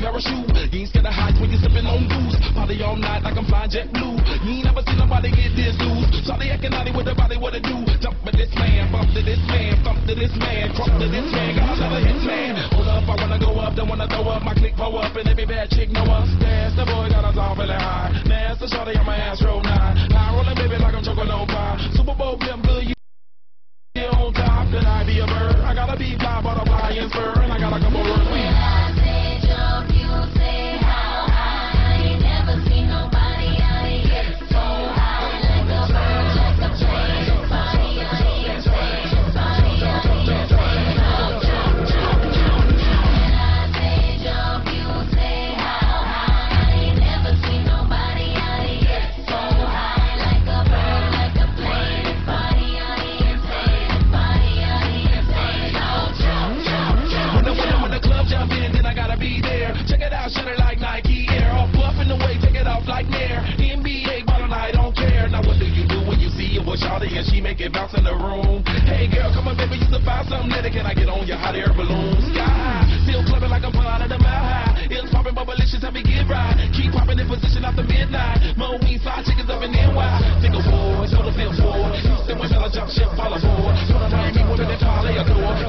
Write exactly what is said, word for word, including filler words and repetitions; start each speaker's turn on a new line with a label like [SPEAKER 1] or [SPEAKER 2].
[SPEAKER 1] parachute. You ain't scared of heights when you sipping on booze. Party all night like I'm flying jet blue. You ain't never seen nobody get this loose. Shawty acting naughty with the body, what it do? Jump to this man, bump to this man, thump to this man, crump to this man. Got another hit man. Hold up, I wanna go up, don't wanna throw up. My click pull up and every bad chick know us. That's the boy got us all feeling high. Master shawty on my ass roll nine. High rolling baby like I'm choking on pie. Super Bowl pimp good, you on top. Then I be a bird. I gotta be fly, butterfly and spur, and I got a couple words.
[SPEAKER 2] When I say jump, you say how high. I ain't never seen nobody out here get so high. Like a bird, like a plane. Body out here insane. Body out here insane. Jump, jump, jump, jump. When I say jump, you say how high. I ain't never seen nobody out here get so high. Like a bird, like a plane. Body out here insane. Body out here insane. Jump, jump, jump, jump.
[SPEAKER 1] When the, when the, when the club jump in, then I gotta be there. Check it out, shut it like Nike Air. Off buffing the way, take it off like Nair. N B A bottle, I don't care. Now what do you do when you see it with Shawty and she make it bounce in the room? Hey girl, come on baby, you should find something later. Can I get on your hot air balloon? Sky high, still clubbing like I'm flying at the mile high. It's popping, bubblicious, help me get right. Keep popping in position after midnight. Mo we fly chickens up in N Y. Think of war, so the feel for. Houston, when I jump ship, fall aboard. So the Miami women, they call, they adore.